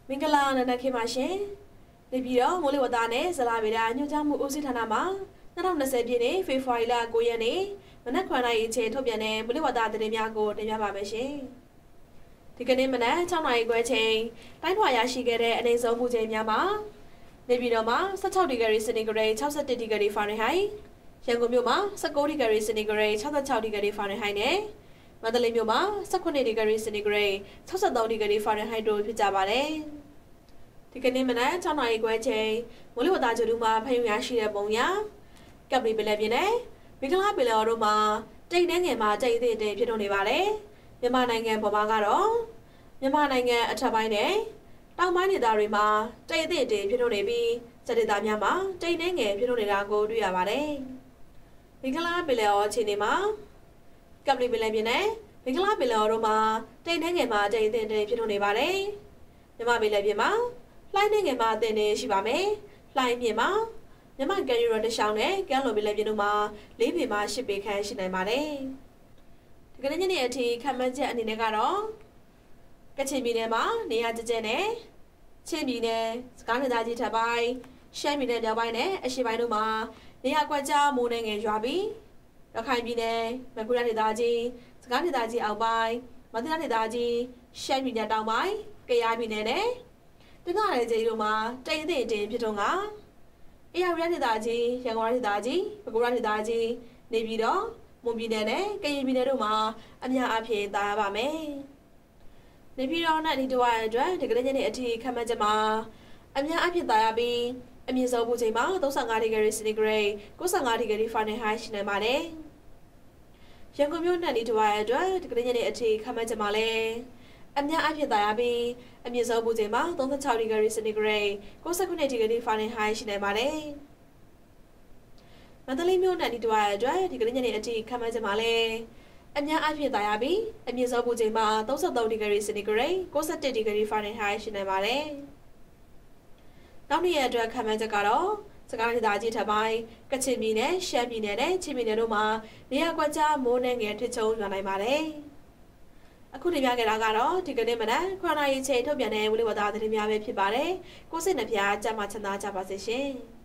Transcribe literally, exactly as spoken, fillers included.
မင်္ဂလာနံနက်ခင်းပါရှင်။နေပြည်တော်မိုးလေဝသနဲ့ဇလာဗေဒညွှန်ကြားမှုဦးစီးဌာနမှ၂၀၂၀ပြည့်နှစ်ဖေဖော်ဝါရီလ၉ရက်နေ့မနက်ခွန်နိုင်အချိန်ထုတ်ပြန်တဲ့မိုးလေဝသသတင်းများကိုတင်ပြပါမယ်ရှင်။ဒီကနေ့မနက်၆နာရီခွဲချိန်တိုင်းထွာရရှိခဲ့တဲ့အနေဆုံးပူချိန်များမှာနေပြည်တော်မှာ၁၆ဒီဂရီစင်တီဂရိတ်၆၁ဒီဂရီဖာရင်ဟိုက်ရန်ကုန်မြို့မှာ၁၉ဒီဂရီစင်တီဂရိတ်၆၆ဒီဂရီဖာရင်ဟိုက်နဲ့မန္တလေးမြို့မှာ၁၈ဒီဂရီစင်တီဂရိတ်၆၃ဒီဂရီဖာရင်ဟိုက်တို့ဖြစ်ကြပါတယ်။ဒီကနေ့မနက်၆နာရီခွဲချိန်မိုးလေဝသကြိုတူမှာဖယုံရရှိတဲ့ပုံရကပ်ပလီပလဲပြင်းနဲ့မင်္ဂလာပင်လယ်တို့မှာတိတ်နှဲငယ်မှာတိတ်သေးသေးဖြစ်နေပါတယ်။မြန်မာနိုင်ငံပေါ်မှာကတော့မြန်မာနိုင်ငံအထက်ပိုင်းနဲ့တောင်ပိုင်းဒေသတွေမှာတိတ်သေးသေးဖြစ်နေပြီးစက်ဒေသများမှာတိတ်နှဲငယ်ဖြစ်နေတာကိုတွေ့ရပါတယ်။မင်္ဂလာပင်လယ်အခြေအနေမှာကပ်ပလီပလဲပြင်းနဲ့မင်္ဂလာပင်လယ်တို့မှာတိတ်နှဲငယ်မှာတိတ်သေးသေးဖြစ်နေပါတယ်။မြန်မာပင်လယ်ပြင်မှာလှိုင်းနေငယ်မှာအသင်နေရှိပါမယ်။လှိုင်းပြင်မှာမြန်မာကယ်ရီရောတရှောင်းနဲ့ကဲလိုပင်လယ်ပြင်တို့မှာလေးပေမှာရှစ်ပေခန့်ရှိနိုင်ပါတယ်။ဒီကနေ့ညနေအထိခံမှန်းချက်အနေနဲ့ကတော့ကချင်ပြည်နယ်မှာနေရာကျကျနဲ့ချင်းပြည်နယ်စကိုင်းဒေသကြီးထပ်ပိုင်းရှမ်းပြည်နယ်မြောက်ပိုင်းနဲ့အရှေ့ပိုင်းတို့မှာနေရာကွက်ကြားမိုးနှင်းငယ်ရွာပြီးရခိုင်ပြည်နယ်မကွေးတိုင်းဒေသကြီးစကိုင်းဒေသကြီးအောက်ပိုင်းမန္တလေးဒေသကြီးရှမ်းပြည်နယ်တောင်ပိုင်းကယားပြည်နယ်နဲ့တနင်္လာရီကျေးတို့မှာတိတ်တိတ်တင်ဖြစ်တော့ကအေရဝရဒေသကြီးရန်ကုန်ဒေသကြီးပဲခူးဒေသကြီးနေပြည်တော်မွန်ပြည်နယ်နဲ့ကရင်ပြည်နယ်တို့မှာအများအပြားသာရပါမယ်။နေပြည်တော်နဲ့ဒီတဝိုက်အတွက်ဒီကနေ့ညနေအထိခန့်မှန်းချက်မှာအများအပြားသာရပြီးအမြင့်ဆုံးပူချိန်မှာ၃၅ဒီဂရီစင်တီဂရိတ်၉၅ဒီဂရီဖာရင်ဟိုက်ရှိနေပါတယ်။ရန်ကုန်မြို့နဲ့ဒီတဝိုက်အတွက်ဒီကနေ့ညနေအထိခန့်မှန်းချက်မှာလည်းအများအပြားသာရပြီးအမြင့်ဆုံးပူချိန်မှာ၃၆ဒီဂရီစင်တီဂရိတ်၉၉ဒီဂရီဖာရင်ဟိုက်ရှိနေပါတယ်။မန္တလေးမြို့နဲ့ဒီတဝိုက်အတွက်ဒီကနေ့ညနေအထိခန့်မှန်းချက်မှာလည်းအများအပြားသာရပြီးအမြင့်ဆုံးပူချိန်မှာ၃၃ဒီဂရီစင်တီဂရိတ်၉၁ဒီဂရီဖာရင်ဟိုက်ရှိနေပါတယ်။နောက်နေ့ရက်အတွက်ခန့်မှန်းချက်ကတော့စကိုင်းဒေသကြီးထပ်ပိုင်းကချင်ပြည်နယ်ရှမ်းပြည်နယ်နဲ့ချင်းပြည်နယ်တို့မှာနေရာကွက်ကြားမိုးနှင်းငယ်ထစ်ချုံရွာနိုင်ပါတယ်။အခုတင်ပြခဲ့တာကတော့ဒီကနေ့မနက်ခရိုနာရီချိန်ထုတ်ပြန်တဲ့ဝေလဝသသတင်းများပဲဖြစ်ပါတယ်။ကိုစိတ်နှပြကြမှာချမ်းသာကြပါစေရှင်။